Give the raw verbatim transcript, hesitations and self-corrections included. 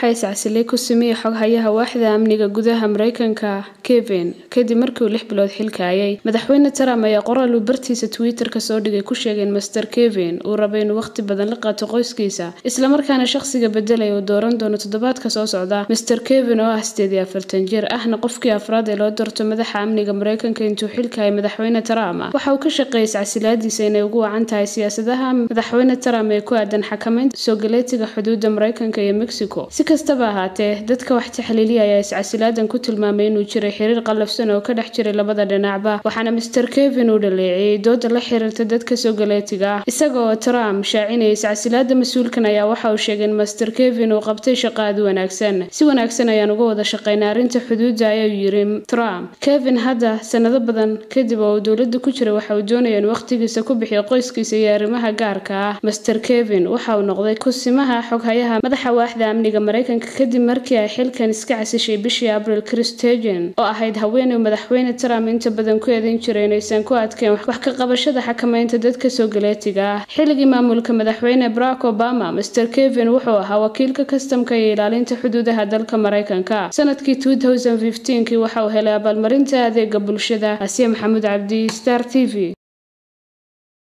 waxay iscasilay ku sameeyay xoghayaha waaxda amniga gudaha Mareykanka Kevin kadib markii uu lix bilood xilka hayay. Madaxweyne Trump ayaa qoraal uu bartiisa Twitter ka soo dhigay ku sheegay in Mister Kevin uu rabay inuu waqti badan la qaato qoyskiisa, isla markaana shakhsiga bedelay uu dooran doono toddobaadka soo socda. Mister Kevin oo ah sideed iyo afartan jir ahna qofkii afraad ee loo doorto madaxa amniga Mareykanka intuu xilka hayay madaxweyne Trump, waxa uu ka shaqeeyay iscasilaadiisa inay ugu wacan tahay siyaasadaha madaxweyne Trump ee ku aadan xakamaynta soo galeetiga xuduudda Mareykanka iyo Mexico. Si kastaba ha ahaatee, dadka wax taxliiliya ayaa iscasilaadan ku tilmaamay inuu jiray xiriir qallafsan oo ka dhex jiray labada dhinacba, waxaana Mister Kevin uu dhaleeceeyay dooda la xiriirta dadka soo galeetiga ah. Isagoo Trump shaacinayay iscasilaada mas'uulkan ayaa waxa uu sheegay in Mister Kevin uu qabtay shaqo aad u wanaagsan. Si wanaagsan ayaan uga wada shaqeynaa arrinta xuduudda, ayuu yiri Trump. Kevin hadda sanado badan kadib oo dowladda ku jiray waxa uu doonayay in waqtigiisa ku bixiyo qoyskiisa iyo arrimaha gaarka ah. Mister Kevin waxa uu noqday kusimaha xoghayaha madaxa waaxda amniga Mareykanka kadib markii ay xilkan iska casishay bishii Abriil Chris Stegen oo ahayd haweeney madaxweyne Trump inta badan ku eedeyn jiray inaysan ku adkeyn wax ka qabashada xakamaynta dadka soo galeetiga ah. Xilligii maamulka madaxweyne Barack Obama, Mister Kevin wuxuu ahaa wakiilka kastamka iyo ilaalinta xuduudaha dalka Mareykanka. Sanadkii two thousand fifteen kii waxa uu helay abaalmarinta adeegga bulshada. Asiya Maxamuud Cabdi, Star T V.